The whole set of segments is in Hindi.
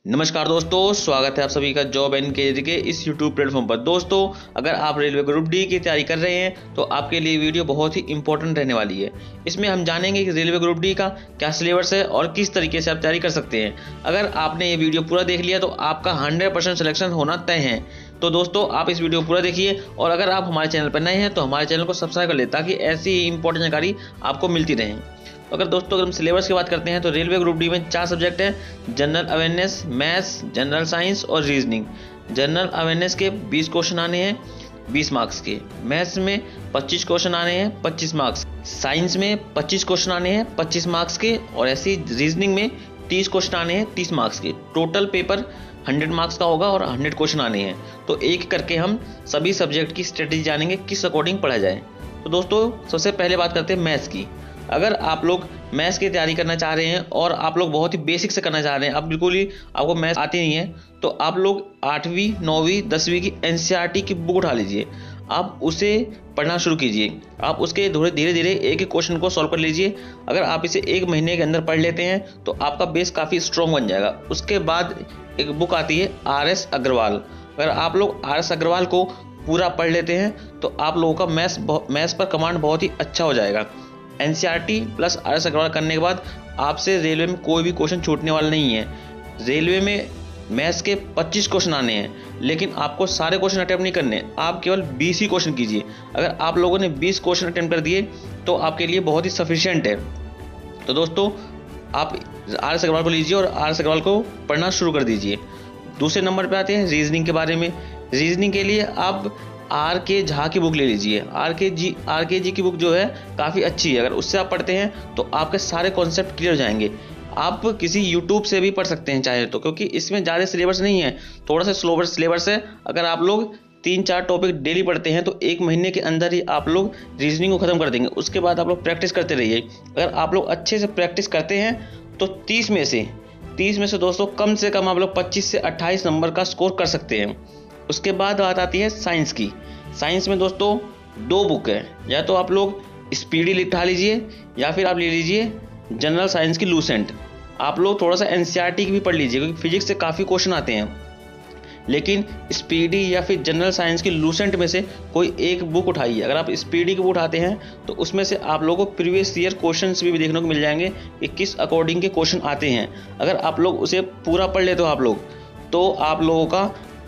नमस्कार दोस्तों, स्वागत है आप सभी का जॉब एनकेजी के इस यूट्यूब प्लेटफॉर्म पर। दोस्तों, अगर आप रेलवे ग्रुप डी की तैयारी कर रहे हैं तो आपके लिए वीडियो बहुत ही इंपॉर्टेंट रहने वाली है। इसमें हम जानेंगे कि रेलवे ग्रुप डी का क्या सिलेबस है और किस तरीके से आप तैयारी कर सकते हैं। अगर आपने ये वीडियो पूरा देख लिया तो आपका 100% सिलेक्शन होना तय है। तो दोस्तों, आप इस वीडियो पूरा देखिए और अगर आप हमारे चैनल पर नए हैं तो हमारे चैनल को सब्सक्राइब कर ले ताकि ऐसी ही इंपॉर्टेंट जानकारी आपको मिलती रहे। अगर हम सिलेबस की बात करते हैं तो रेलवे ग्रुप डी में 4 सब्जेक्ट हैं: general awareness, maths, general science और रीजनिंग। जनरल अवेयरनेस के 20 क्वेश्चन आने हैं 20 मार्क्स के, मैथ्स में 25 क्वेश्चन आने हैं 25 मार्क्स, साइंस में 25 क्वेश्चन आने हैं 25 मार्क्स के और ऐसी रीजनिंग में 30 क्वेश्चन आने हैं 30 मार्क्स के। टोटल पेपर 100 मार्क्स का होगा और 100 क्वेश्चन आने हैं। तो एक करके हम सभी सब्जेक्ट की स्ट्रेटेजी जानेंगे किस अकॉर्डिंग पढ़ा जाए। तो दोस्तों, सबसे पहले बात करते हैं मैथ्स की। अगर आप लोग मैथ्स की तैयारी करना चाह रहे हैं और आप लोग बहुत ही बेसिक से करना चाह रहे हैं, अब बिल्कुल ही आपको मैथ्स आती नहीं है, तो आप लोग 8वीं 9वीं 10वीं की एनसीईआरटी की बुक उठा लीजिए। आप उसे पढ़ना शुरू कीजिए। आप उसके धीरे धीरे एक एक क्वेश्चन को सॉल्व कर लीजिए। अगर आप इसे 1 महीने के अंदर पढ़ लेते हैं तो आपका बेस काफ़ी स्ट्रॉन्ग बन जाएगा। उसके बाद एक बुक आती है RS अग्रवाल। अगर आप लोग RS अग्रवाल को पूरा पढ़ लेते हैं तो आप लोगों का मैथ्स पर कमांड बहुत ही अच्छा हो जाएगा। एनसीईआरटी प्लस RS अग्रवाल करने के बाद आपसे रेलवे में कोई भी क्वेश्चन छूटने वाला नहीं है। रेलवे में मैथ्स के 25 क्वेश्चन आने हैं, लेकिन आपको सारे क्वेश्चन अटेम्प्ट नहीं करने, आप केवल 20 ही क्वेश्चन कीजिए। अगर आप लोगों ने 20 क्वेश्चन अटेम्प्ट कर दिए तो आपके लिए बहुत ही सफिशिएंट है। तो दोस्तों, आप RS अग्रवाल को लीजिए और RS अग्रवाल को पढ़ना शुरू कर दीजिए। दूसरे नंबर पर आते हैं रीजनिंग के बारे में। रीजनिंग के लिए आप RK झा की बुक ले लीजिए। RK जी की बुक जो है काफ़ी अच्छी है। अगर उससे आप पढ़ते हैं तो आपके सारे कॉन्सेप्ट क्लियर हो जाएंगे। आप किसी यूट्यूब से भी पढ़ सकते हैं चाहे तो, क्योंकि इसमें ज़्यादा सिलेबस नहीं है, थोड़ा सा स्लो सिलेबस है। अगर आप लोग 3-4 टॉपिक डेली पढ़ते हैं तो 1 महीने के अंदर ही आप लोग रीजनिंग को ख़त्म कर देंगे। उसके बाद आप लोग प्रैक्टिस करते रहिए। अगर आप लोग अच्छे से प्रैक्टिस करते हैं तो 30 में से दोस्तों कम से कम आप लोग 25 से 28 नंबर का स्कोर कर सकते हैं। उसके बाद बात आती है साइंस की। साइंस में दोस्तों 2 बुक है, या तो आप लोग स्पीडी लिखा लीजिए या फिर आप ले लीजिए जनरल साइंस की लूसेंट। आप लोग थोड़ा सा एनसीईआरटी की भी पढ़ लीजिए, क्योंकि फिजिक्स से काफ़ी क्वेश्चन आते हैं। लेकिन स्पीडी या फिर जनरल साइंस की लूसेंट में से कोई एक बुक उठाइए। अगर आप स्पीडी की बुक उठाते हैं तो उसमें से आप लोगों को प्रीवियस ईयर क्वेश्चंस भी देखने को मिल जाएंगे कि किस अकॉर्डिंग के क्वेश्चन आते हैं। अगर आप लोग उसे पूरा पढ़ लेते हो तो आप लोगों का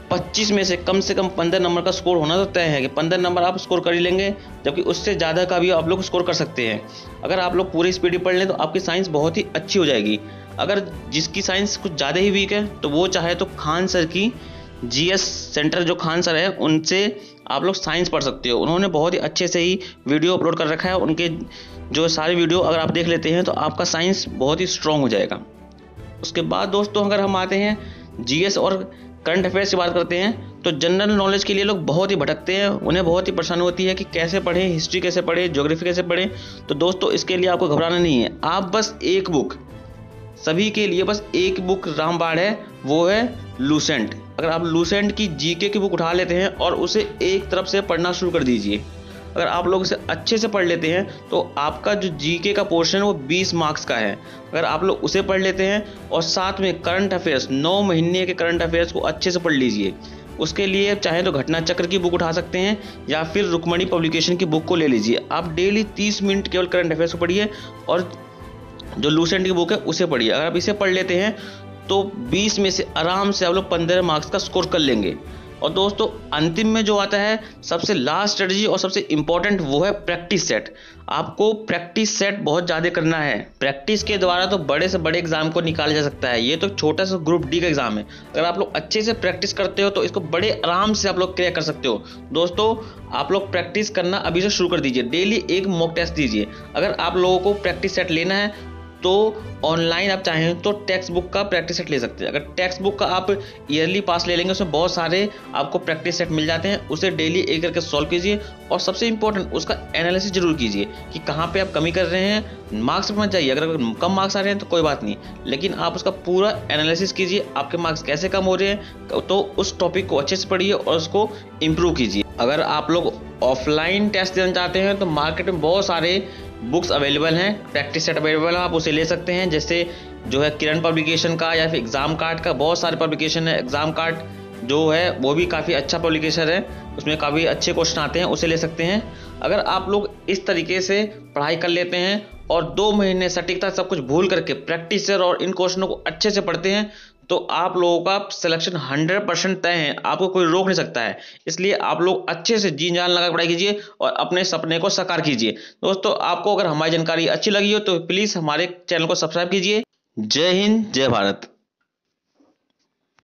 25 में से कम 15 नंबर का स्कोर होना तो तय है कि 15 नंबर आप स्कोर कर ही लेंगे, जबकि उससे ज़्यादा का भी आप लोग स्कोर कर सकते हैं। अगर आप लोग पूरी स्पीड पढ़ लें तो आपकी साइंस बहुत ही अच्छी हो जाएगी। अगर जिसकी साइंस कुछ ज़्यादा ही वीक है तो वो चाहे तो खान सर की GS सेंटर जो खान सर है उनसे आप लोग साइंस पढ़ सकते हो। उन्होंने बहुत ही अच्छे से ही वीडियो अपलोड कर रखा है। उनके जो सारे वीडियो अगर आप देख लेते हैं तो आपका साइंस बहुत ही स्ट्रॉन्ग हो जाएगा। उसके बाद दोस्तों, अगर हम आते हैं GS और करंट अफेयर्स की बात करते हैं तो जनरल नॉलेज के लिए लोग बहुत ही भटकते हैं। उन्हें बहुत ही परेशानी होती है कि कैसे पढ़ें, हिस्ट्री कैसे पढ़ें, ज्योग्राफी कैसे पढ़ें। तो दोस्तों, इसके लिए आपको घबराना नहीं है। आप बस एक बुक, सभी के लिए बस एक बुक रामबाण है, वो है लूसेंट। अगर आप लूसेंट की GK की बुक उठा लेते हैं और उसे एक तरफ से पढ़ना शुरू कर दीजिए। अगर आप लोग इसे अच्छे से पढ़ लेते हैं तो आपका जो GK का पोर्शन है वो 20 मार्क्स का है। अगर आप लोग उसे पढ़ लेते हैं और साथ में करंट अफेयर्स 9 महीने के करंट अफेयर्स को अच्छे से पढ़ लीजिए। उसके लिए चाहे तो घटना चक्र की बुक उठा सकते हैं या फिर रुक्मणी पब्लिकेशन की बुक को ले लीजिए। आप डेली 30 मिनट केवल करंट अफेयर्स को पढ़िए और जो लूसेंट की बुक है उसे पढ़िए। अगर आप इसे पढ़ लेते हैं तो 20 में से आराम से आप लोग 15 मार्क्स का स्कोर कर लेंगे। और दोस्तों, अंतिम में जो आता है सबसे लास्ट स्ट्रेटजी और सबसे इंपॉर्टेंट, वो है प्रैक्टिस सेट। आपको प्रैक्टिस सेट बहुत ज़्यादा करना है। प्रैक्टिस के द्वारा तो बड़े से बड़े एग्जाम को निकाला जा सकता है। ये तो छोटा सा ग्रुप डी का एग्जाम है। अगर आप लोग अच्छे से प्रैक्टिस करते हो तो इसको बड़े आराम से आप लोग क्लियर कर सकते हो। दोस्तों, आप लोग प्रैक्टिस करना अभी से शुरू कर दीजिए। डेली एक मॉक टेस्ट दीजिए। अगर आप लोगों को प्रैक्टिस सेट लेना है तो ऑनलाइन आप चाहें तो टेक्स्ट बुक का प्रैक्टिस सेट ले सकते हैं। अगर टेक्स्ट बुक का आप ईयरली पास ले लेंगे, उसमें बहुत सारे आपको प्रैक्टिस सेट मिल जाते हैं। उसे डेली एक करके सॉल्व कीजिए और सबसे इंपॉर्टेंट उसका एनालिसिस जरूर कीजिए कि कहाँ पे आप कमी कर रहे हैं। मार्क्स पर मत जाइए। अगर कम मार्क्स आ रहे हैं तो कोई बात नहीं, लेकिन आप उसका पूरा एनालिसिस कीजिए, आपके मार्क्स कैसे कम हो रहे हैं, तो उस टॉपिक को अच्छे से पढ़िए और उसको इम्प्रूव कीजिए। अगर आप लोग ऑफलाइन टेस्ट देना चाहते हैं तो मार्केट में बहुत सारे बुक्स अवेलेबल हैं, प्रैक्टिस सेट अवेलेबल है, आप उसे ले सकते हैं। जैसे जो है किरण पब्लिकेशन का या फिर एग्ज़ाम कार्ड का, बहुत सारे पब्लिकेशन है। एग्ज़ाम कार्ड जो है वो भी काफ़ी अच्छा पब्लिकेशन है, उसमें काफ़ी अच्छे क्वेश्चन आते हैं, उसे ले सकते हैं। अगर आप लोग इस तरीके से पढ़ाई कर लेते हैं और 2 महीने सटीकता सब कुछ भूल करके प्रैक्टिस और इन क्वेश्चनों को अच्छे से पढ़ते हैं तो आप लोगों का सिलेक्शन 100% तय है, आपको कोई रोक नहीं सकता है। इसलिए आप लोग अच्छे से जी जान लगा पढ़ाई कीजिए और अपने सपने को साकार कीजिए। दोस्तों, आपको अगर हमारी जानकारी अच्छी लगी हो तो प्लीज़ हमारे चैनल को सब्सक्राइब कीजिए। जय हिंद, जय भारत।